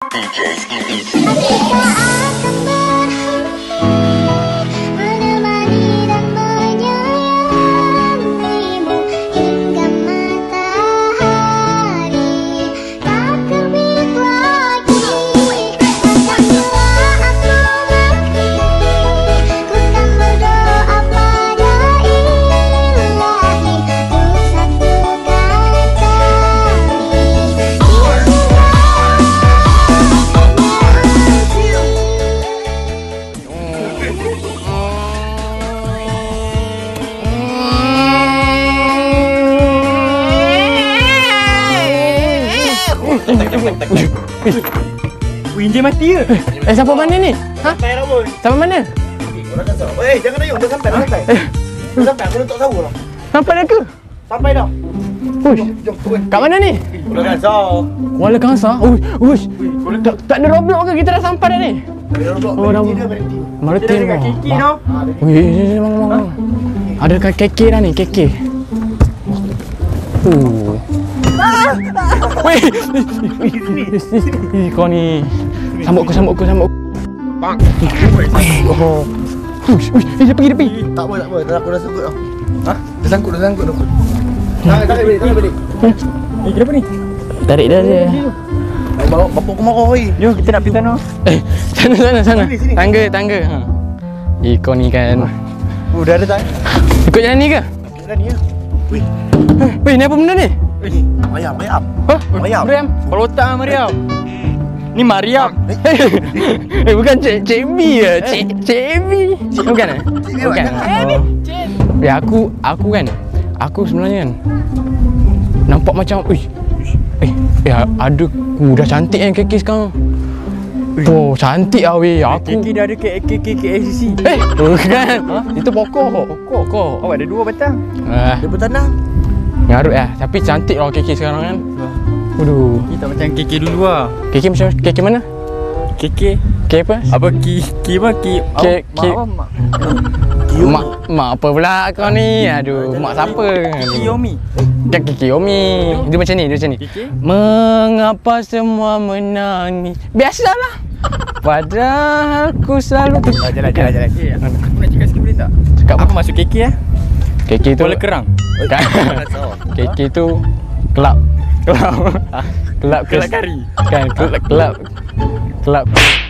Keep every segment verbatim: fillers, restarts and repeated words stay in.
Winjai mati ke? Eh, siapa mana ni? Ha? Sampai dah boy. Siapa mana? Eh, jangan ayuh, dah sampai, dah sampai. Dah sampai, aku letak sabu lah. Sampai dah ke? Sampai dah. Uish. Jom, turun. Kat mana ni? Kuala Kangsar. Kuala Kangsar? Uish, uish. Tak, tak ada Roblox ke? Kita dah sampai dah ni? Oh, dah. Marutin Kita dekat kau. Kiki tau. Wih, bang, bang, bang. Ada kat K K dah ni, K K. Uh. Wih, kau ni. Sambut aku, sambut aku, sambut aku. Bang. Oh. Uish, uish, dia pergi, dia pergi. Tak apa, tak apa. Dah aku dah sangkut dah. Ha? Dah sangkut, dah sangkut dah. Tarik, tarik balik, tarik balik. Eh, kenapa ni? Tarik dah dia. Bawa bapak aku marah oi. Jom kita nak pergi sana. Eh, sana, sana, sana. Sini, sini. Tangga, tangga. Ha. Eh, kau ni kan. Oh, dah ada tak? Ikut jalan ni ke? Dah ni ya. Wih. Eh, weh, ni apa benda ni? Wih, Mariam, Mariam. Hah? Mariam. Mariam? Kepala otak Mariam. Ni Mariam. Eh, bukan Cik Cik B ke? Cik Cik B. Bukan eh? Cik B Bukan. bukan. Eh, ni. Ya, aku aku kan. Aku sebenarnya kan nampak macam, uish. Eh, ya ada kuda cantik kan K K sekarang. Oh, cantik ah weh. Aku Kiki dah ada K K K K A C C. Eh, bukan. Itu pokok. Pokok. Pokok. Awak ada dua batang. Ah, Dia bertanam. ngarut lah. Tapi cantik lah K K sekarang kan. Waduh. Kita macam K K dulu lah. K K macam K K mana? K K. K apa? Apa Ki Ki apa Ki? K K. Mak mak. Mak mak apa pula kau ni? Aduh, mak siapa? Kiyomi. Dah Kiyomi. Dia macam ni, dia macam ni. Kiki? Mengapa semua menangis? Biasalah. Padahal ku selalu tu. Jalan jalan jalan. Eh, aku nak cakap sikit boleh tak? Cakap Aku masuk K K eh. K K tu Kuala Kerang. Kan? K K tu kelab. Kelab. Kelab Kelab kari. Kan, kelab kelab. Kelab.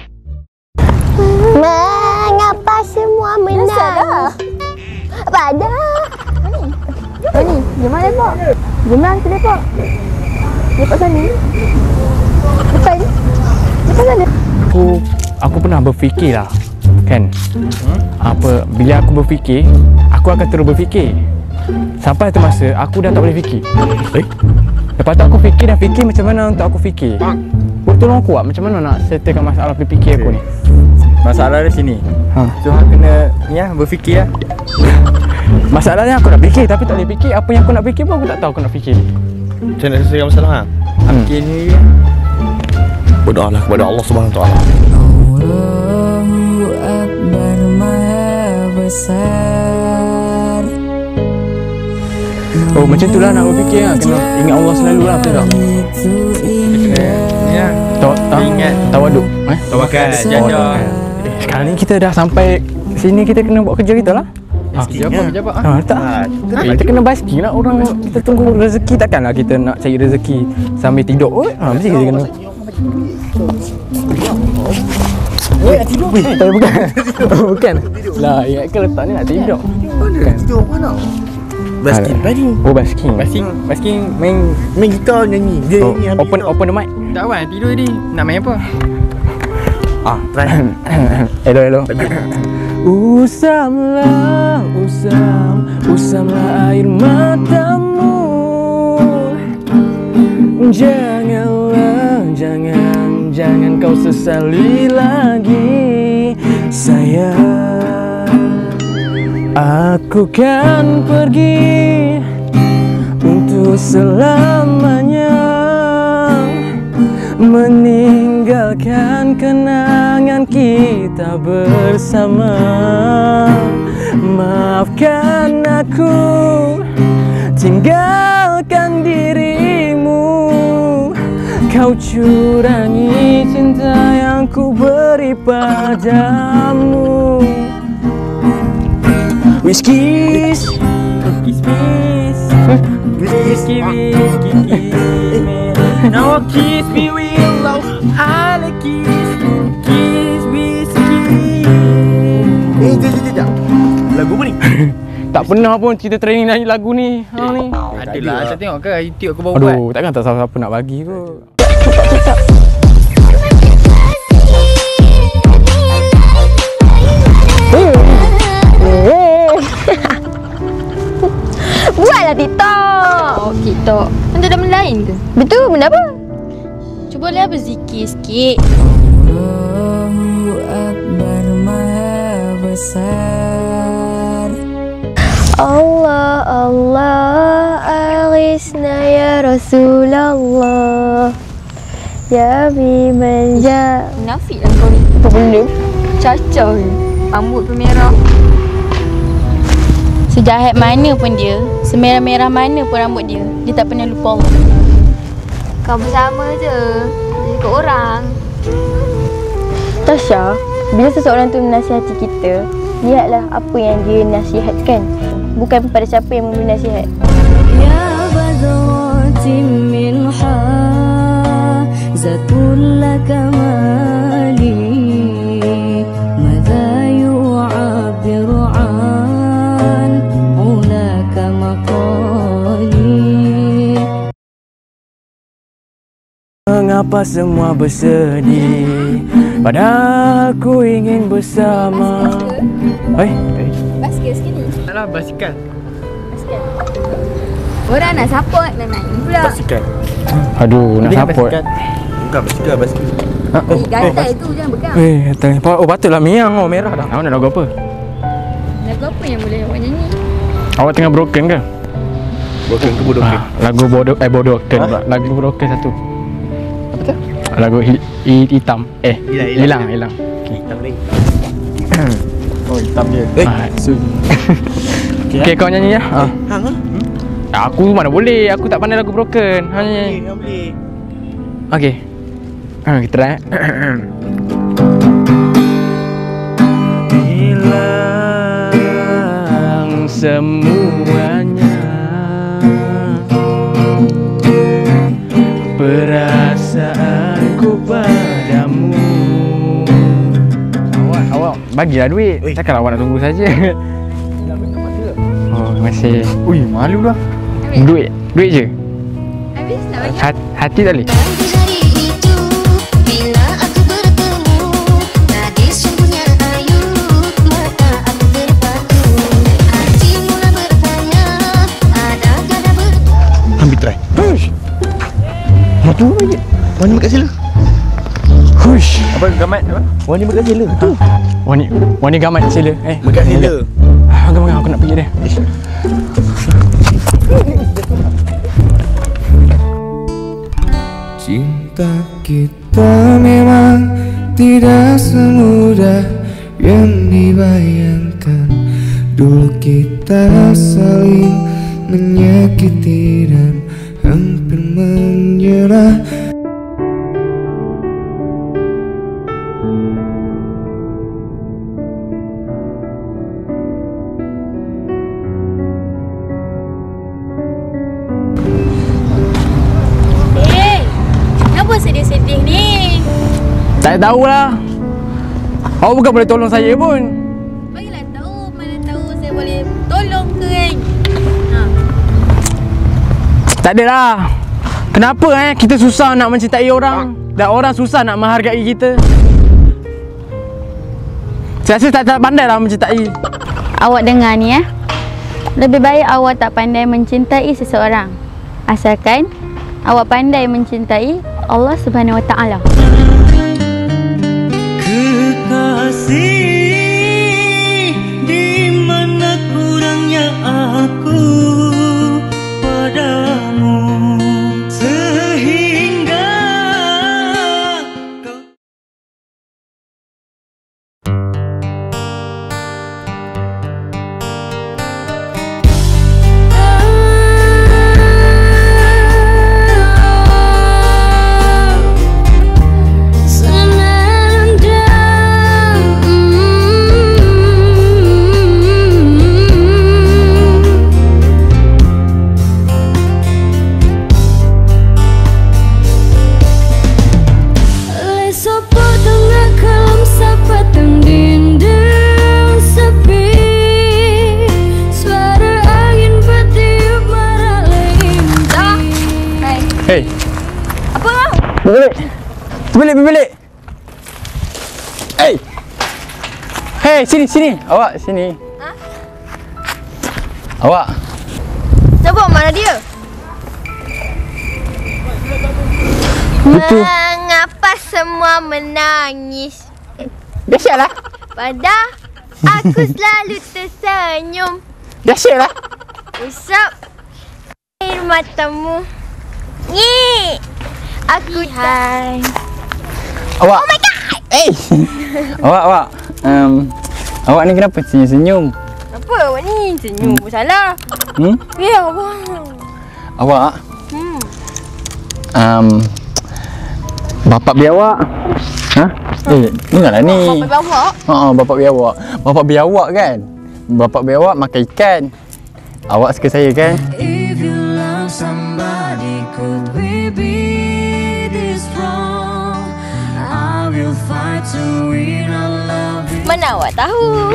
Mengapa semua menang? Apa ada? Ni, ni, jom lah lepak. Jom lah kita lepak. Lepak sana. Depan. Depan sana. Aku aku pernah berfikir lah. Kan? Hmm? Apa bila aku berfikir, aku akan terus berfikir. Sampai satu masa aku dah tak boleh fikir. Eh? Lepas tu aku fikir dan fikir macam mana untuk aku fikir. Oh, tolong aku buat macam mana nak settlekan masalah berfikir aku ni. Masalah di sini. Ha. So hang kena ni lah berfikir lah. Masalahnya aku nak fikir tapi tak boleh fikir. Apa yang aku nak fikir pun aku tak tahu aku nak fikir. Macam mana selesaikan masalah ha? Hmm. Fikir ni. Berdoalah kepada Allah Subhanahu Wa Taala. Allahu Akbar Maha Besar. Oh, macam tu lah nak berfikir lah. Kena ingat Allah selalu lah, betul tak? Itu indah. Ya. Tahu, tahu, Ingat. tawaduk. Eh? Tawakal janda. Eh, sekarang ni kita dah sampai sini, kita kena buat kerja kita lah. Ha. Pejabat pejabat ah. Ha, tak. Ha, kita kena basking lah orang. Kita tunggu rezeki, takkanlah kita nak cari rezeki sambil tidur. Oh, ha, mesti kita kena. Eh, tidur. Eh, bukan. Bukan. Lah, ya ke letak ni nak tidur. Mana? Tidur mana? Basking tadi. Oh, basking. Basking basking main Main gitar nyanyi. Dia Oh, nyanyi ambil open gitar. open the mic. tak awal tidur tadi. Nak main apa? Ah, try. Hello, hello. Usamlah, usam, usamlah air matamu. Janganlah, jangan, jangan kau sesali lagi, sayang. Aku kan pergi untuk selamanya, meninggalkan kenangan kita bersama. Maafkan aku, tinggalkan dirimu, kau curangi cinta padamu. Wish kiss, Kiss kiss. Kiss kiss kiss kiss me. Now kiss me with love. I like kiss. Kiss kiss kiss. Eh, jap, jap, jap. Lagu apa ni? tak pernah pun kita training nyanyi lagu ni. Ha ni. Adalah, saya tengok ke YouTube aku baru buat. Aduh, takkan tak siapa-siapa nak bagi kot. Buatlah TikTok. Oh, TikTok. Kan tak ada benda lain ke? Betul, benda apa? Cuba boleh apa zikir sikit. Allahu Akbar Maha Besar. Allah, Allah, aghithna ya Rasulullah. Ya biman ja. Munafik lah kau ni. Apa benda? Cacau je. Rambut pun merah. Sejahat mana pun dia, semerah-merah mana pun rambut dia, dia tak pernah lupa Allah. Kau bersama je. Dia ikut orang. Tasha, bila seseorang tu menasihati kita, lihatlah apa yang dia nasihatkan, bukan pada siapa yang memberi nasihat. Ya badawati minha zatul kamali madha yu'abiru an ulaka maqali. Mengapa semua bersedih, padahal aku ingin bersama. Hei, hey. Basikal sikit ni. Alah, basikal. Basikal. Orang nak support nak naik pula. Basikal. Aduh, nak Dia support. basikal. Bukan basikal, basikal. Eh, gatal tu jangan pegang. Eh, gatal. Oh, patutlah miang. Oh, merah dah. Awak nak lagu apa? Lagu apa yang boleh awak nyanyi? Awak tengah broken ke? Broken ke bodoh? Ah, lagu bodoh eh bodoken pula. Lagu broken satu. Apa tu? Lagu hi- hi- hitam. Eh, Hilang, hilang, hilang. hilang. Okey. Tak boleh. Oh, hitam dia. Eh, Ah, so. Okey, kau nyanyi ya. Ah. Hang ah? Aku mana boleh. Aku tak pandai lagu broken. Ha nyanyi. Tak boleh. Okey. Ah, kita try. Hilang semuanya perasaanku padamu. Awak, awak bagilah duit. Oi. Takkan awak nak tunggu saja. Oh, masih. Ui, malu lah. Duit, duit je. Habis nak bagi. Hat, hati tak boleh. Hari itu bila aku bertemu gadis sungguhnya ayu mata aku terpaku hati mula bertanya ada kata ber Ambil try. Hush. Matu lagi. Wani dekat sila. Hush. Apa gamat apa? Wani dekat sila. Tu. Wani, wani gamat sila. Eh, Dekat sila. Ah, agak aku nak pergi dia. Cinta kita memang tidak semudah yang dibayangkan. Dulu kita saling menyakiti dan hampir menyerah. Eh, kenapa sedih-sedih ni? Tak tahulah. Awak bukan boleh tolong saya pun. Bagilah tahu, mana tahu saya boleh tolong ke kan? Ha. Tak adalah. Kenapa eh kita susah nak mencintai orang dan orang susah nak menghargai kita? Saya rasa tak, tak pandai lah mencintai. Awak dengar ni ya. Lebih baik awak tak pandai mencintai seseorang, asalkan awak pandai mencintai Allah Subhanahu Wa Taala. Kekasih, di mana kurangnya aku padamu sehingga kau. Sopo tengah kalam sapa dinding sepi. Suara angin bertiup marah limpi. Hai. Hei, Apa kau? berbalik. Berbalik, berbalik. Hei. Hei, sini, sini. Awak, sini. Ha? Awak. Coba mana dia? Itu. Mengapa semua menangis? Biasalah. Padahal aku selalu tersenyum. Biasalah. Usap air matamu. Ni. Aku tak. Awak. Oh my god. Eh. awak, awak. Um, awak ni kenapa senyum-senyum? Apa awak ni? Senyum pun salah. Hmm? Ya Allah. Awak. Hmm. Um, bapak biar awak. Ha? Eh, ingatlah ni. Bapak bawa. Ha, uh, bapak biar awak. Bapak biar awak kan? Bapak biar awak makan ikan. Awak suka saya kan? If you love somebody, could we be this wrong? I will fight to win our love. Mana awak tahu?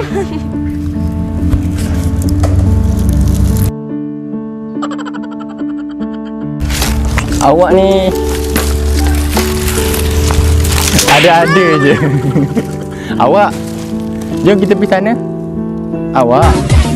Awak ni ada-ada je. Awak, jom kita pergi sana. Awak.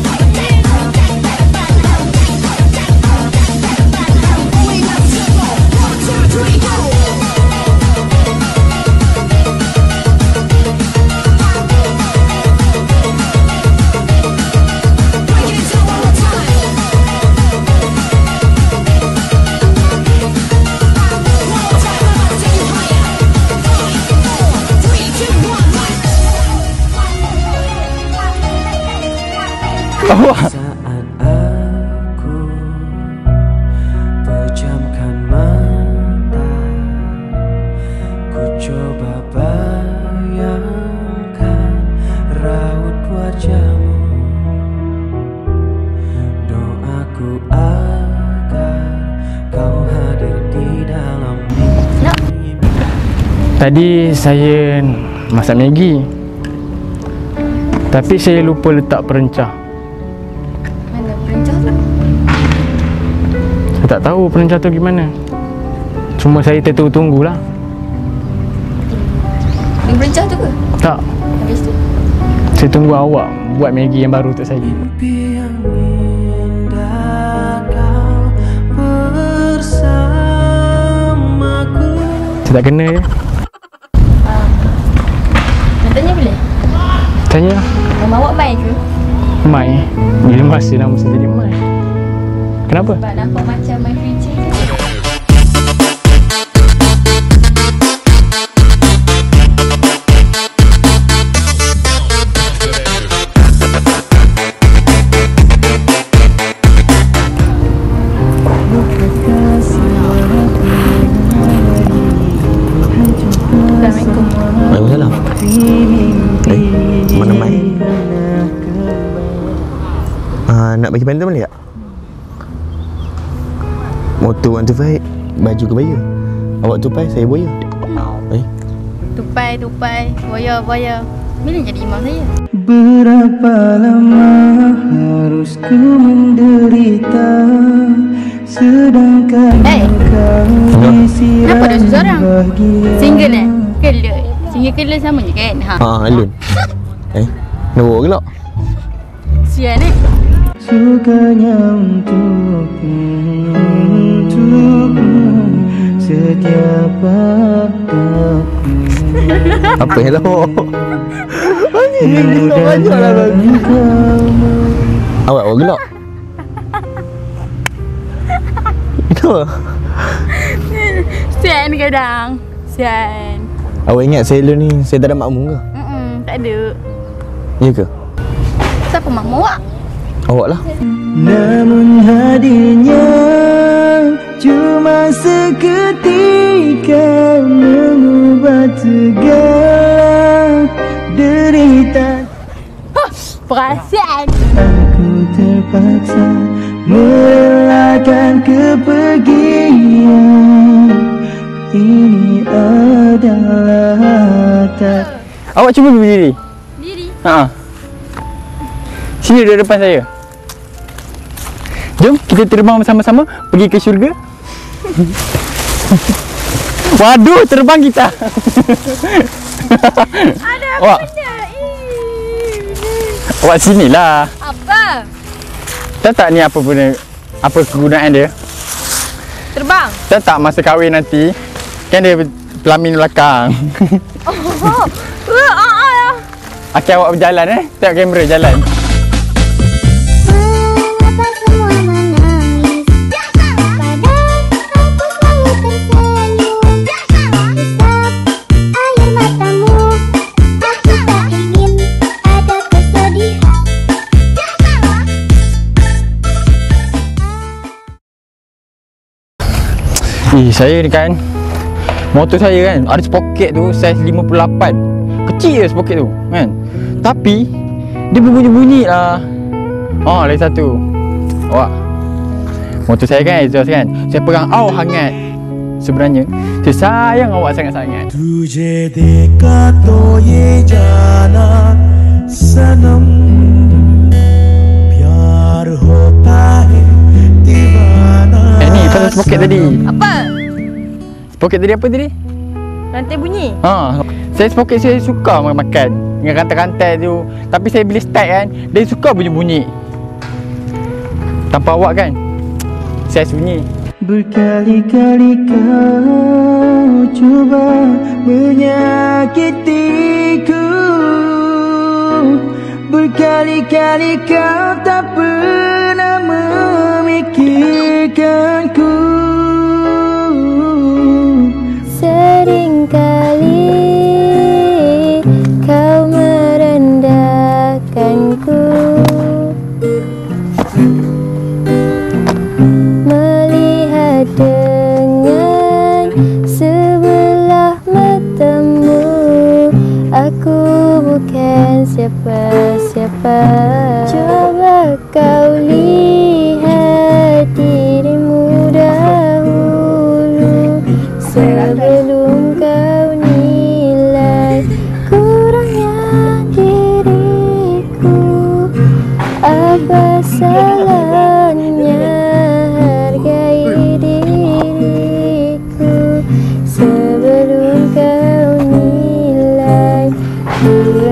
Awak. Saat aku pejamkan mata, ku coba bayangkan raut wajahmu. Doaku agar kau hadir di dalam mimpi. Tadi saya masak Maggi. Tapi saya lupa letak perencah. Mana perencah tu? Saya tak tahu perencah tu gimana. Cuma saya tertunggu-tunggulah. Yang perencah tu ke? Tak, Habis tu. saya tunggu awak buat Maggi yang baru untuk saya. Mimpi yang indah kau bersamaku. Saya tak kena je. Nak tanya boleh? Tanya lah. Nama awak Mai ke? Mai. Bila masa nama saya jadi Mai. Kenapa? Sebab nampak macam My Future je. Assalamualaikum. Waalaikumsalam. Eh, mana Mai? Ah, nak bagi bantuan boleh tak? Motor orang tu baik, baju ke baya? Awak tupai, saya boya. Eh, Tupai, tupai, boya, boya. Bila jadi imam saya? Berapa lama harus ku menderita, sedangkan Hey, kau isi kenapa ada seseorang? bahagia. Single eh? Kelak. Single kelak sama je kan? Ha. ah, Alun. Eh, nak bawa gelak? Sian eh? Sukanya untukmu, untukmu setiap padaku. Apa yang lawak? Mudah-mudahan kamu Awak bawa gelak? Kenapa? Sian kadang. Sian. Awak ingat saya dulu ni, saya tak ada makmum ke? Mm-mm, tak ada. Ya ke? Siapa makmum awak? Awak lah. namun hadirnya cuma seketika mengubah segala derita. Perasaan. Aku terpaksa merelakan kepergian. Ini adalah tak. Awak cuba berdiri. Diri. Ha. Sini duduk depan saya. Jom kita terbang bersama-sama pergi ke syurga. Waduh, terbang kita. Ada apa Awak. benda? Awak sinilah. Apa? Tahu tak ni apa guna apa kegunaan dia? Terbang. Tahu tak masa kahwin nanti kan dia pelamin belakang. Oh. Uh, ah, ah. Okey, awak berjalan eh. Tengok kamera jalan. Mengapa semua menangis? Padahal aku selalu tersenyum. Usap air matamu. Aku tak ingin ada kesedihan. Eh, saya ni kan motor saya kan ada spoket tu saiz lima puluh lapan. Kecil je spoket tu kan. Tapi dia berbunyi-bunyi lah. Oh, lagi satu. Awak motor saya kan exhaust kan. Saya pegang au hangat. Sebenarnya saya sayang awak sangat-sangat. तुझे देखा तो ये जाना सनम प्यार होता है दीवाना. Eh ni pasal spoket tadi. Apa? Spoket tadi apa tadi? Rantai bunyi. Ha, saya spoket saya suka makan dengan rantai-rantai tu. Tapi saya bila start kan, dia suka bunyi-bunyi. Tanpa awak kan, saya sunyi. Berkali-kali kau cuba menyakitiku. Berkali-kali kau tak pernah memikirkanku. Seringkali kau merendahkanku, melihat dengan sebelah matamu. Aku bukan siapa-siapa. Coba kau lihat dirimu dahulu sebelum kau nilai kurangnya diriku. Apa salahnya hargai diriku sebelum kau nilai kurangnya